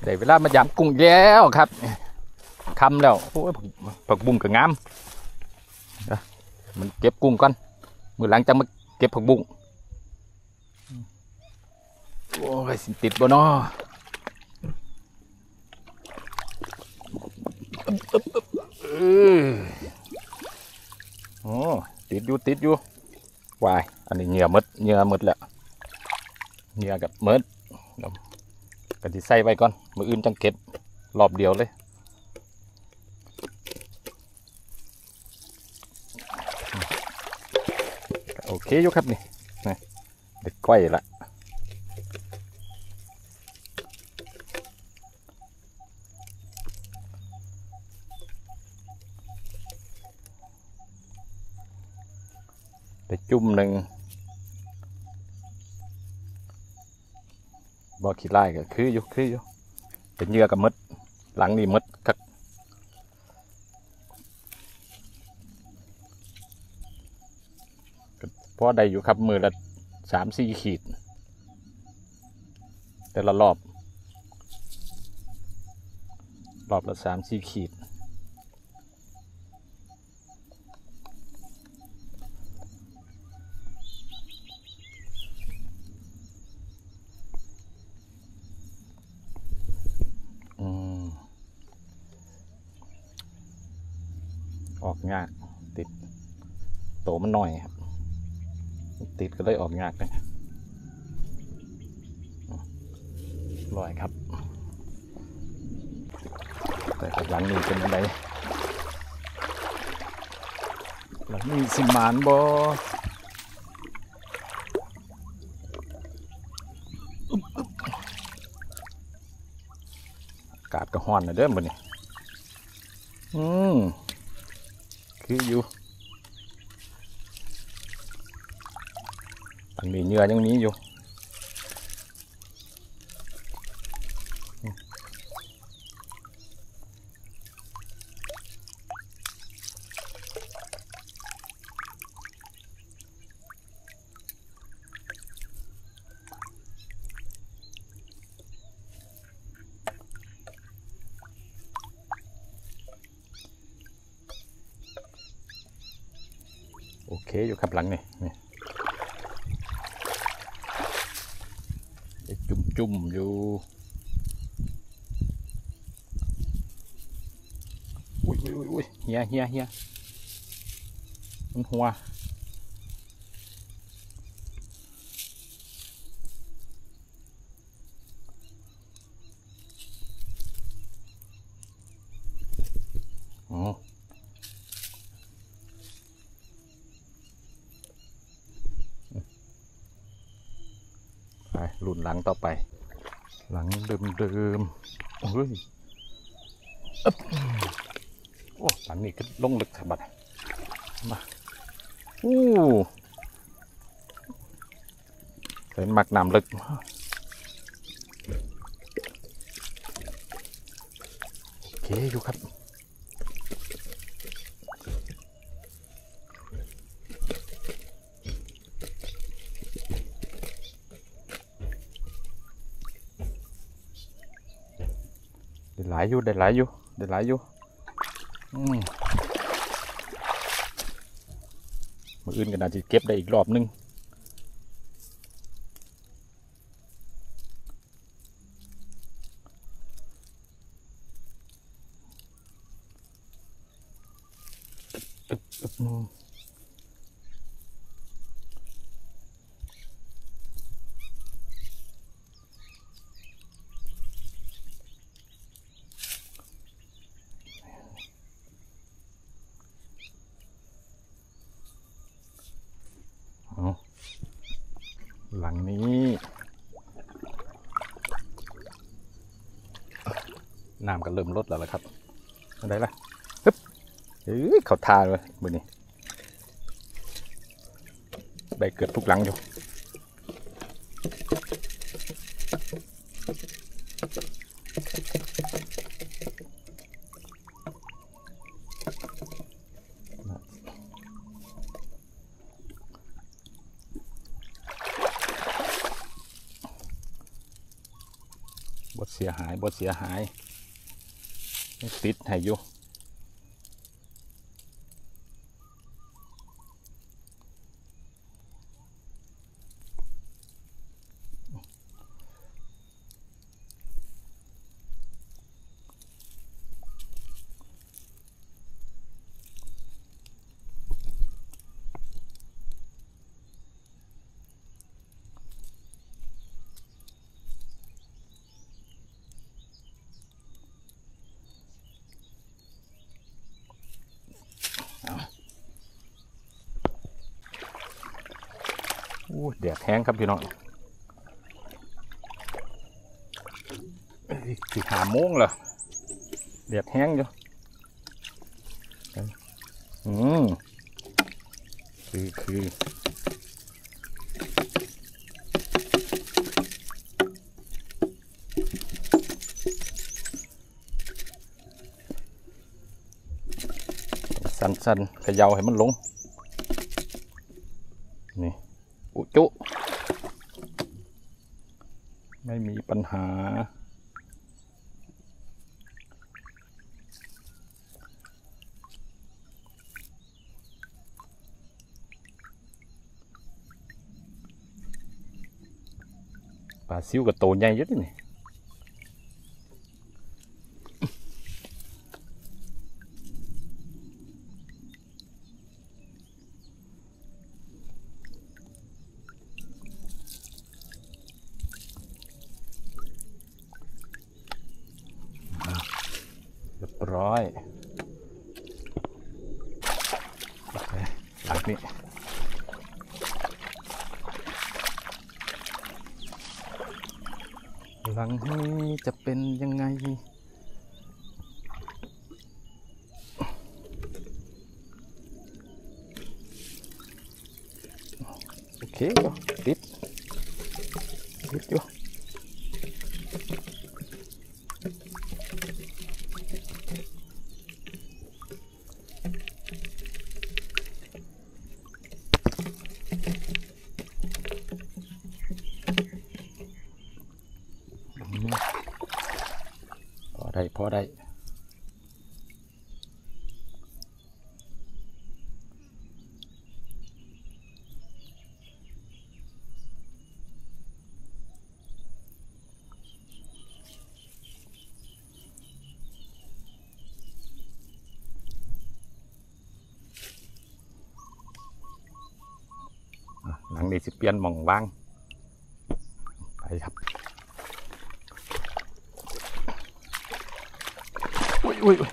ได้เวลามายำกุ้งแล้วครับคำแล้วโอ้ยผักบุ้งก็งามมันเก็บกุ้งก่อนมือหลังจะมาเก็บผักบุ้งโอ้ยสิติดบ่เนาะโอ้ติดอยู่วายอันนี้เหงื่อมดแล้วเหงื่อกับมดกันที่ใส่ไว้ก่อนมืออื่นจังเก็บรอบเดียวเลยโอเคอยู่ครับนี่เด็กก้อยละได้จุ่มหนึ่งบ่ขี้ไล่ก็คืออยู่เป็นเหยื่อกับมดหลังนี่มดคักพอได้อยู่ครับมือละ3-4 ขีดแต่ละรอบละ3-4 ขีดออกยากติดโตมันหน่อยครับติดก็เลยออกยากนะลอยครับแต่หลังนี้เป็นอะไรหลังนี้สิมานบ่อากาศก็ร้อนนะเด้อมื้อนี้คืออยู่มันมีเหงื่อยังมีอยู่โอเคอยู่ครับหลังนี่จุ่มอยู่อุ้ยเฮียมันหัวรุ่นหลังต่อไปหลังเดิมโอ้ยโอ้หลังนี้ก็ลงลึกบัดมาเป็นหมักน้ำลึกโอเคอยู่ครับได้หลายอยู่มื้ออื่นก็น่าจะเก็บได้อีกรอบนึงหลังนี้น้ำก็เริ่มลดแล้วครับอะไรล่ะฮึบเขาทาเลยมือนี้ได้เกือบทุกหลังอยู่เสียหายบ่เสียหายติดให้อยู่แดดแห้งครับพี่น้องสิ5 โมงเหรอแดดแห้งอยู่คือสั้นๆเขย่าให้มันลงนี่อุจุไม่มีปัญหาปลาซิวกับโตใหญ่เยอะนี่เรียบร้อยหลังนี้หลังนี้จะเป็นยังไงโอเคติดอยู่พอได้หลังนี้สิเปลี่ยนหม่องว่างไปครับอุ้ยห่วย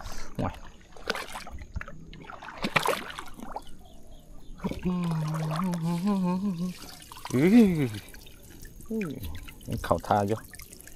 เข่าท่าอยู่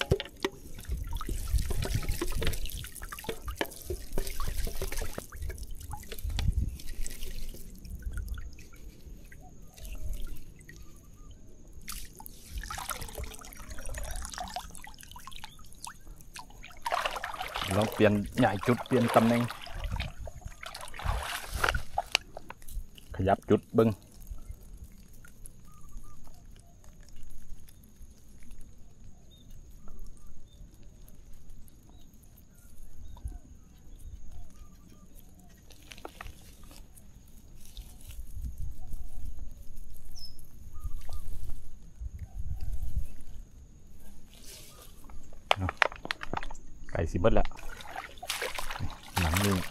ลองเปลี่ยนใหญ่จุดเปลี่ยนตำแหน่งขยับจุดเบิ้งไก่สิเบิดแล้วหลังนี้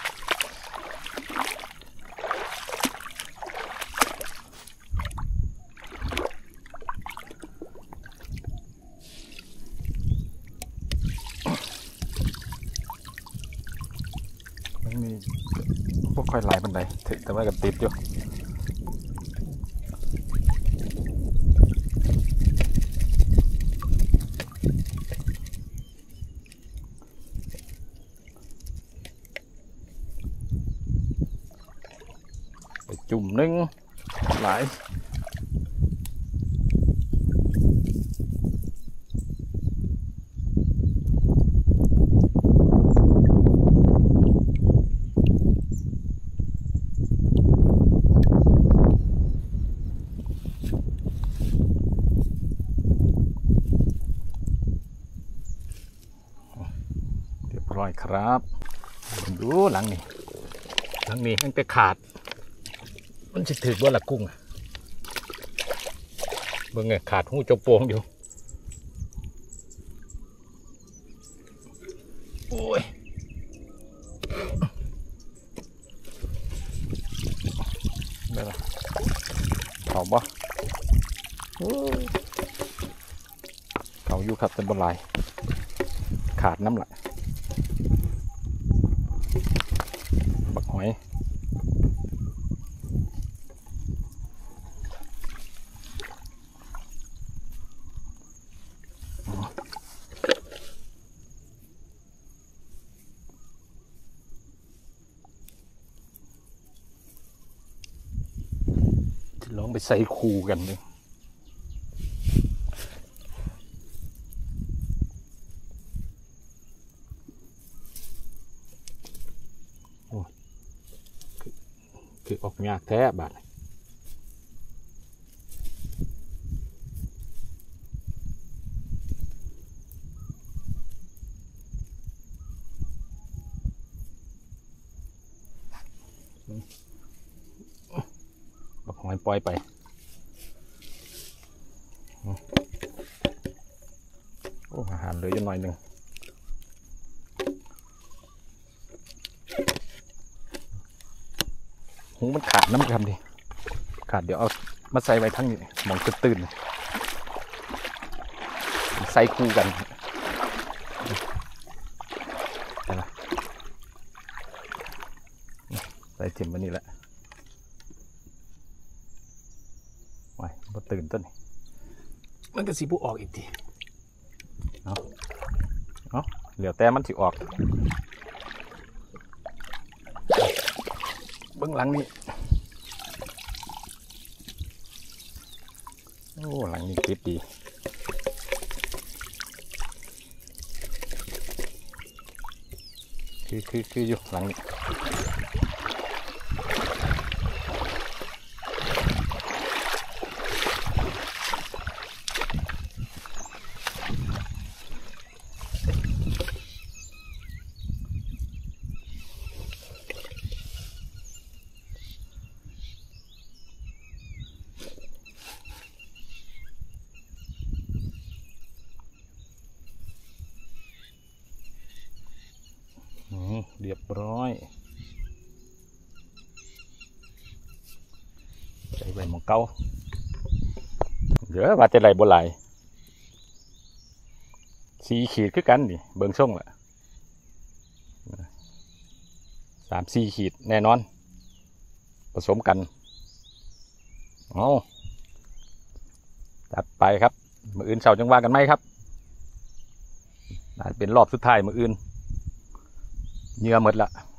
พวกค่อยไหลบันไดแต่ว่ากับติดอยู่จุ่มนึงหลายร้อยครับดูหลังนี้มันไปขาดมันจะถือว่าละกุ้งเบิ่งไงขาดหูจมโป่งอยู่โอ้ยได้ละเขาบ่เขาอยู่ครับเป็นบนลายขาดน้ำละบักหอยลองไปใส่คูกันเลยคือออกยากแท้บาดบักหอยปล่อยไปโอ้อาหารเหลืออยู่หน่อยหนึ่งหูมันขาดน้ำคำดิขาดเดี๋ยวเอามาใส่ไว้ทั้งนี้มองตื่นใส่คู่กันใส่จิ้มมันนี่แหละไว้พอตื่นต้นมันก็สีบุออกอีกทีเอาเหลือแต่มันสิออกเบื้องหลังนี้โอ้หลังนี้คลิปดีคืออยู่หลังนี้เรียบร้อยใส่ใบหมกเก้าเดี๋ยวว่าจะไหลบัวไหล4 ขีดคือกันดิเบิ่งช่องละ3-4 ขีดแน่นอนผสมกันเอาจัดไปครับมื้ออื่นเช้าจังว่ากันไหมครับน่าจะเป็นรอบสุดท้ายมื้ออื่นเหงื่อหมดละ